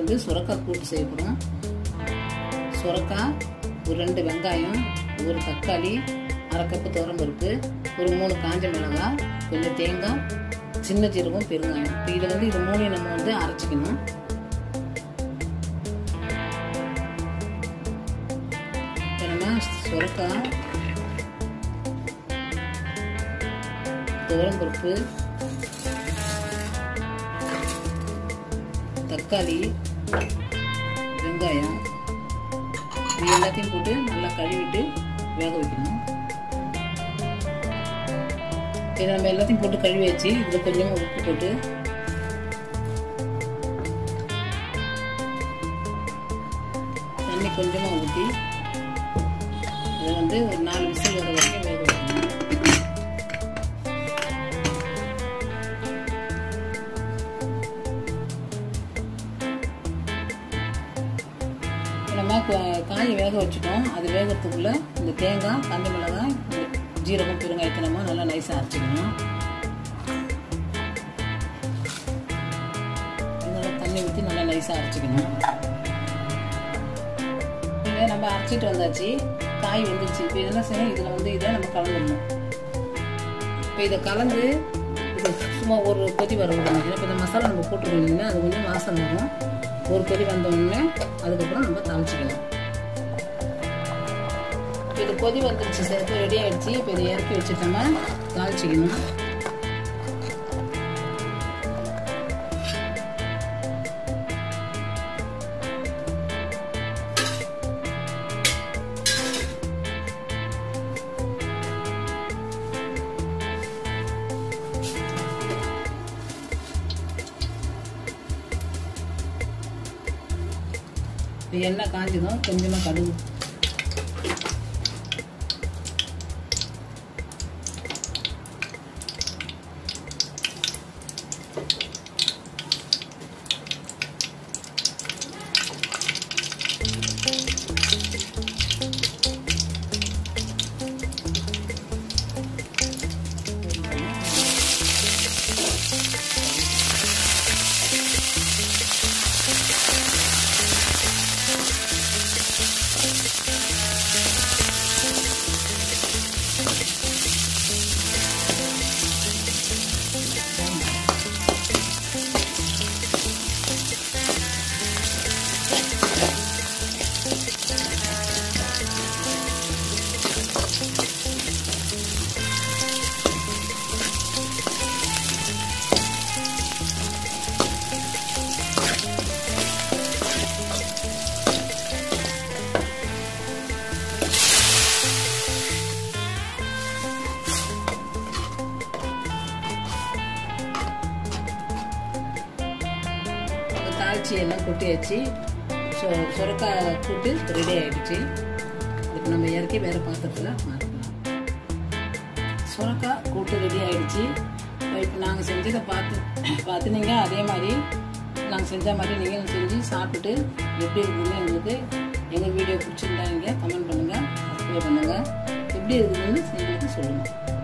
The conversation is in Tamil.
வந்து சுரக்காய் கூட்டு செய்ய போகிறோம். சுரக்காய், ஒரு 2 வெங்காயம், ஒரு தக்காளி, 1/2 கப்பு துவரம்பருப்பு, ஒரு 3 காஞ்ச மிளகாய், கொஞ்சம் தேங்காய், சின்ன ஜீரகம், பெருங்காயம். இப்போ இதை வந்து இது 3 நம்ம வந்து அரைச்சிக்கணும். இப்போ நம்ம சுரக்காய், துவரம்பருப்பு, தக்காளி, வெங்காயம் இது எல்லாத்தையும் போட்டு நல்லா கழுவிட்டு வேக வைக்கணும். இதை நம்ம எல்லாத்தையும் போட்டு கழுவி வச்சு இதில் கொஞ்சமாக உப்பு போட்டு தண்ணி கொஞ்சமாக ஊற்றி இதை வந்து ஒரு 4 விசில் வர வரைக்கும் வேக வைக்கணும். நம்ம காயை வேக வச்சுட்டோம். அது வேகிறதுக்குள்ள இந்த தேங்காய், காஞ்ச மிளகாய், ஜீரகம், பெருங்காயத்தை நம்ம நல்லா நைஸாக அரைச்சிக்கணும். இதெல்லாம் தண்ணி ஊற்றி நல்லா நைஸாக அரைச்சிக்கணும். இதை நம்ம அரைச்சிட்டு வந்தாச்சு. காய் வந்துருச்சு. இப்போ இதெல்லாம் செய்யணும். இதில் வந்து இதை நம்ம கலந்துடணும். இப்போ இதை கலந்து இது சும்மா ஒரு கொதி வர விடணும். இப்போ இந்த மசாலா நம்ம போட்டுருக்கோம் இல்லைன்னா அது கொஞ்சம் வாசனை வரும். ஒரு கொதி வந்தோடனே அதுக்கப்புறம் நம்ம தாளிச்சிக்கலாம். இது கொதி வந்துருச்சு சார். இப்போ ரெடி ஆகிடுச்சு. இப்போ இதை இறக்கி வச்சுட்டு நம்ம தாளிச்சிக்கணும். எண்ணெய் காஞ்சதும் கொஞ்சமாக கடுகு, தாளிச்சி எல்லாம் கொட்டியாச்சு. சுரக்காய் கூட்டு ரெடி ஆகிடுச்சு. இப்போ நம்ம இறக்கி வேறு பாத்திரத்தில் மாற்றிக்கலாம். சுரக்காய் கூட்டு ரெடி ஆகிடுச்சு. இப்போ நாங்கள் செஞ்சதை பார்த்து நீங்கள் அதே மாதிரி நாங்கள் செஞ்ச மாதிரி நீங்களும் செஞ்சு சாப்பிட்டுட்டு எப்படி இருக்குதுன்னு எங்களுக்கு எங்கள் வீடியோ பிடிச்சிருந்தா நீங்கள் கமெண்ட் பண்ணுங்கள், சப்ஸ்கிரைப் பண்ணுங்கள். எப்படி இருக்குதுன்னு எங்களுக்கு சொல்லுங்கள்.